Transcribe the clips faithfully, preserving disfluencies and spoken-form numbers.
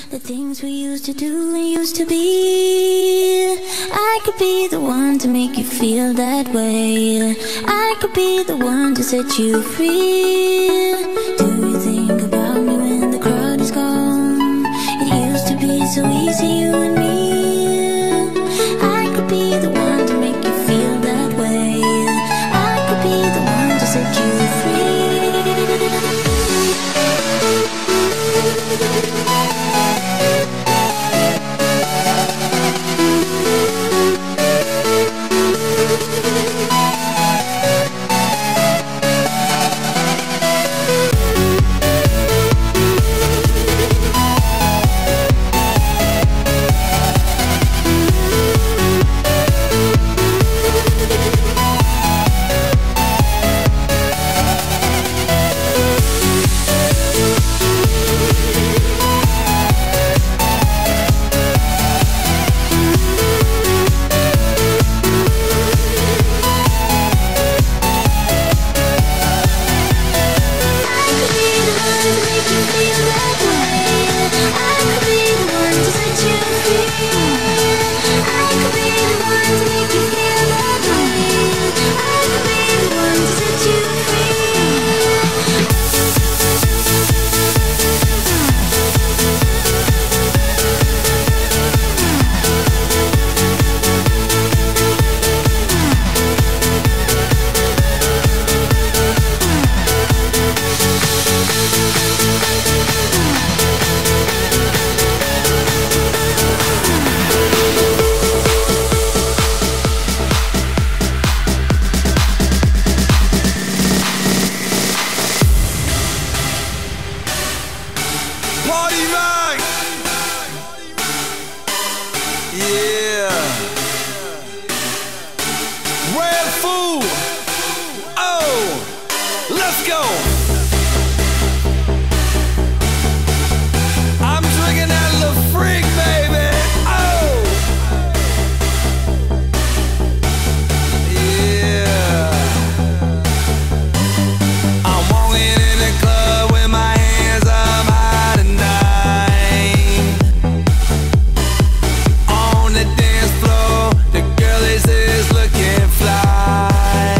The things we used to do and used to be. I could be the one to make you feel that way. I could be the one to set you free. Do you think about me when the crowd is gone? It used to be so easy, you and me. I could be the one to make you feel that way. I could be the one to set you free. Party rock! Yeah! Red Fool! Oh! Let's go! I'm drinking that little freak, baby! Oh! Yeah! I'm walking in the club with my hands up high tonight. On the dance floor, the girl is is looking fly.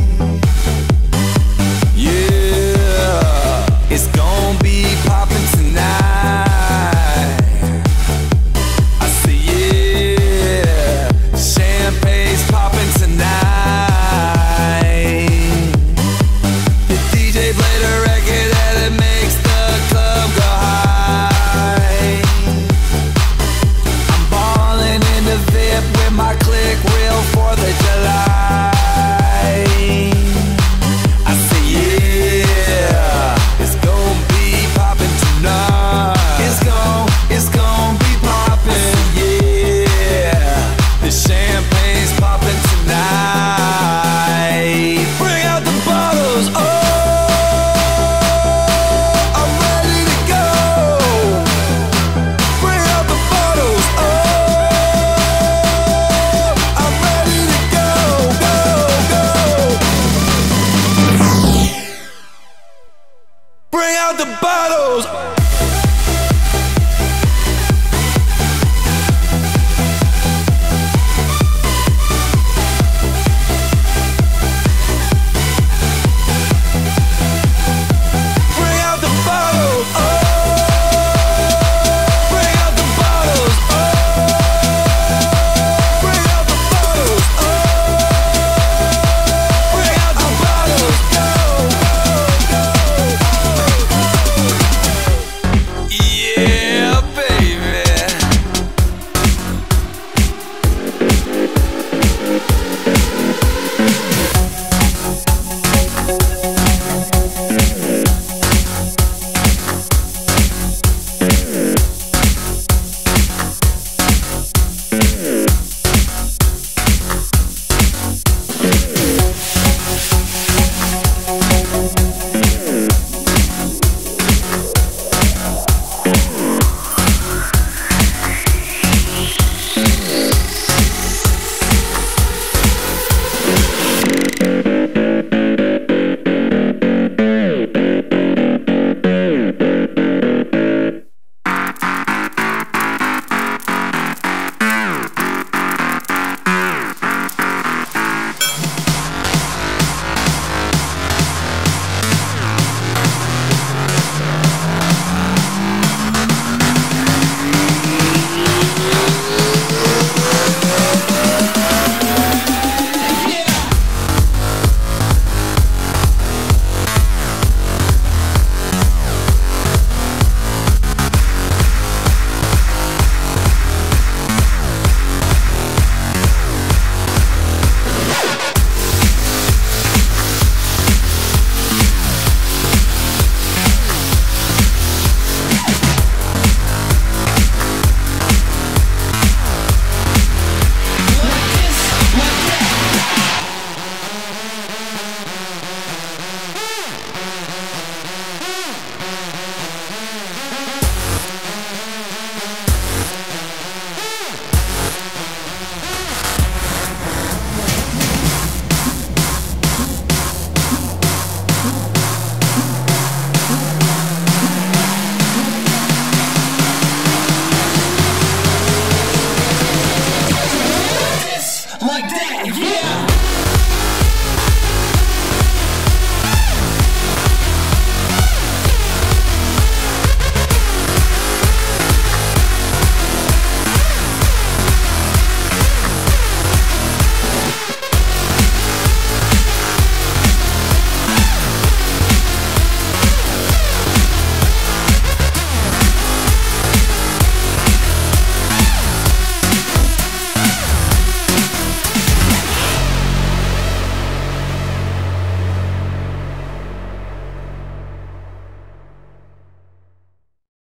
Yeah, it's gonna be poppin' tonight. I say yeah, champagne's poppin' tonight. The D J played a record that it makes the club go high. I'm ballin' in the V I P with my clique, real fourth of July. I say yeah, it's gonna be poppin' tonight. It's gon', it's gonna be poppin', yeah. The champagne's poppin' tonight. Bring out the bottles, oh, I'm ready to go. Bring out the bottles, oh, I'm ready to go, go, go. Bring out the bottles.